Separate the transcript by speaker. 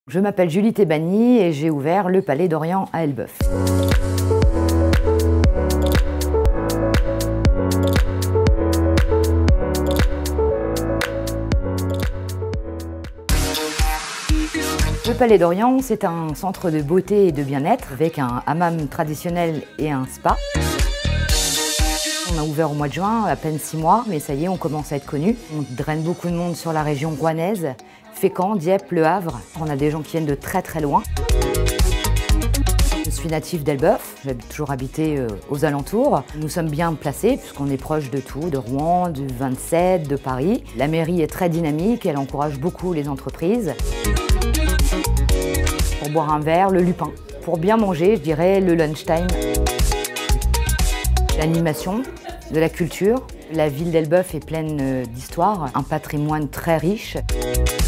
Speaker 1: Je m'appelle Julie Tebani et j'ai ouvert le Palais d'Orient à Elbeuf. Le Palais d'Orient, c'est un centre de beauté et de bien-être avec un hammam traditionnel et un spa. On a ouvert au mois de juin, à peine 6 mois, mais ça y est, on commence à être connu. On draine beaucoup de monde sur la région rouennaise, Fécamp, Dieppe, Le Havre. On a des gens qui viennent de très très loin. Je suis native d'Elbeuf, j'ai toujours habité aux alentours. Nous sommes bien placés puisqu'on est proche de tout, de Rouen, du 27, de Paris. La mairie est très dynamique, elle encourage beaucoup les entreprises. Pour boire un verre, le Lupin. Pour bien manger, je dirais le lunchtime. L'animation, de la culture. La ville d'Elbeuf est pleine d'histoire, un patrimoine très riche.